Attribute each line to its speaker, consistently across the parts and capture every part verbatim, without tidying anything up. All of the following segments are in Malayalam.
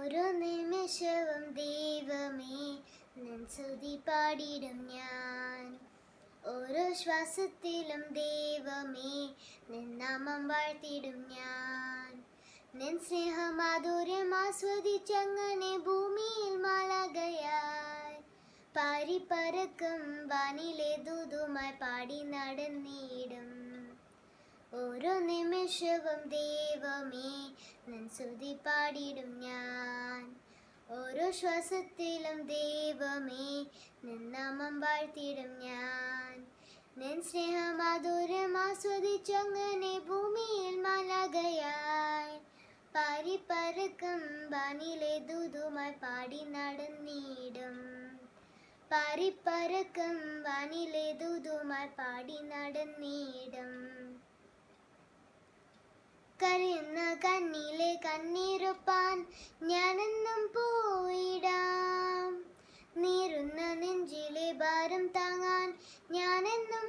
Speaker 1: ഓരോ നിമിഷവും ദൈവമേ നിൻ സ്തുതി പാടിടും ഞാൻ. ഓരോ ശ്വാസത്തിലും ദൈവമേ നിൻ നാമം വാഴ്ത്തിടും ഞാൻ. നിൻ സ്നേഹമാധുര്യം ആസ്വദിച്ചങ്ങനെ ഭൂമിയിൽ മാലാഖയായി പാരിപ്പറക്കും വാനിലെ ദൂതുമായി പാടി നടന്നിടും. ഓരോ നിമിഷവും ദൈവമേ നിൻ സ്തുതി പാടിടും ഞാൻ. ഓരോ ശ്വാസത്തിലും ദൈവമേ നിൻ നാമം വാഴ്ത്തിടും ഞാൻ. നിൻ സ്നേഹമാധുര്യം ആസ്വദിച്ചങ്ങനെ ഭൂമിയിൽ മാലാഖയായി പാരിപ്പറക്കും വാനിലെ ദൂതുമായി പാടി നടന്നിടും. പാരിപ്പറക്കും വാനിലെ ദൂതുമായി പാടി നടന്നിടും. കരയുന്ന കണ്ണിലെ കണ്ണീരൊപ്പാൻ ഞാനെന്നും പോയിടാം. നീറുന്ന നെഞ്ചിലെ ഭാരം താങ്ങാൻ ഞാനെന്നും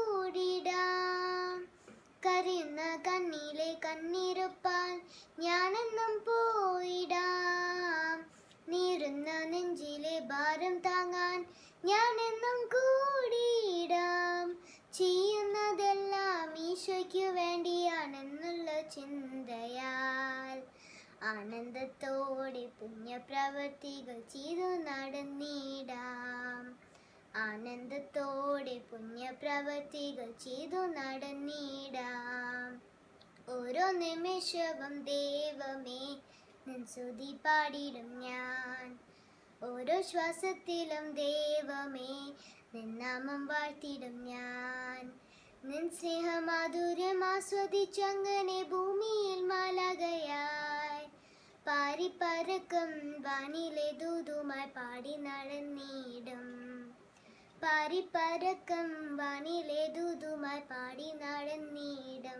Speaker 1: കൂടിടാം. കരയുന്ന കണ്ണിലെ കണ്ണീരൊപ്പാൻ ഞാനെന്നും പോയിടാം. നീറുന്ന നെഞ്ചിലെ ഭാരം താങ്ങാൻ ഞാനെന്നും കൂടിടാം. ചെയ്യുന്നതെല്ലാം ഈശോയ്ക്കു വേണ്ടിയാണെന്നുള്ള ചിന്തയാൽ ആനന്ദത്തോടെ പുണ്യപ്രവർത്തികൾ ചെയ്തു നടന്നിടാം. ആനന്ദത്തോടെ പുണ്യപ്രവർത്തികൾ ചെയ്തു നടന്നിടാം. ഓരോ നിമിഷവും ദൈവമേ നിൻ സ്തുതി പാടിടും ഞാൻ. ഓരോ ശ്വാസത്തിലും ദൈവമേ നിൻ നാമം വാഴ്ത്തിടും ഞാൻ. നിൻ സ്നേഹമാധുര്യം ആസ്വദിച്ചങ്ങനെ ഭൂമിയിൽ മാലാഖയായി പാരിപ്പറക്കും വാനിലെ ദൂതുമായി പാടി നടന്നിടും. പാരിപ്പറക്കും വാനിലെ ദൂതുമായി പാടി നടന്നിടും.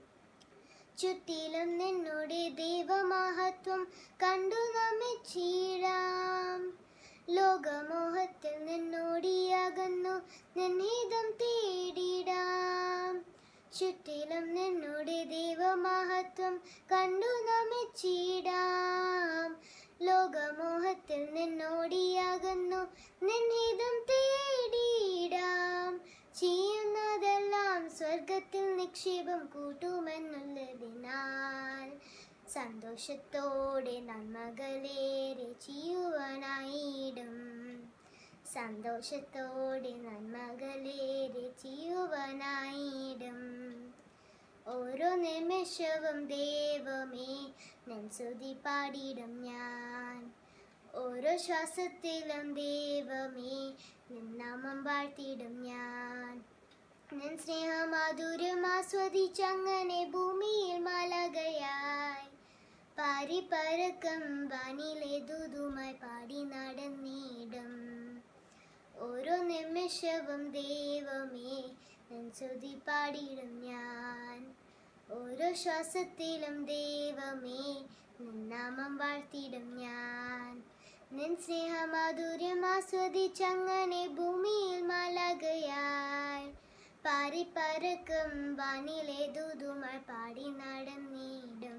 Speaker 1: ചുറ്റിലും നിന്നുടെ ദൈവമഹത്വം കണ്ടു നമിച്ചിടാം. ലോകമോഹത്തിൽ നിന്നോടിയാകുന്നു നിൻഹിതം തേടിടാം. ചുറ്റിലും നിന്നുടെ ദൈവമഹത്വം കണ്ടു നമിച്ചിടാം. ലോകമോഹത്തിൽ നിന്നോടിയാകുന്നു നിൻഹിതം തേടിടാം. ചെയ്യുന്നതെല്ലാം സ്വർഗത്തിൽ നിക്ഷേപം കൂട്ടുമെന്നുള്ളതിനാൽ സന്തോഷത്തോടെ നന്മകളേറെ ചെയ്യുവാനായിടും. സന്തോഷത്തോടെ നന്മകളേറെ ചെയ്യുവാനായിടും. ഓരോ നിമിഷവും ദൈവമേ നിൻ സ്തുതി പാടിടും ഞാൻ. ഓരോ ശ്വാസത്തിലും ദൈവമേ നിൻ നാമം വാഴ്ത്തിടും ഞാൻ. നിൻ സ്നേഹമാധുര്യം ആസ്വദിച്ചങ്ങനെ ഭൂമിയിൽ മാലാഖയായി പാരിപ്പറക്കും വാനിലെ ദൂതുമായി പാടി നടന്നിടും. ഓരോ നിമിഷവും ദൈവമേ നിൻ സ്തുതി പാടിടും ഞാൻ. ഓരോ ശ്വാസത്തിലും ദൈവമേ നിൻ നാമം വാഴ്ത്തിടും ഞാൻ. നിൻ സ്നേഹമാധുര്യം ആസ്വദിച്ചങ്ങനെ ഭൂമിയിൽ മാലാഖയായി പാരിപ്പറക്കും വാനിലെ ദൂതുമായി പാടി നടന്നിടും.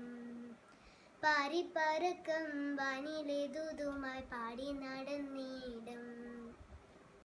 Speaker 1: പാരിപ്പറക്കും വാനിലെ ദൂതുമായി പാടി നടന്നിടും.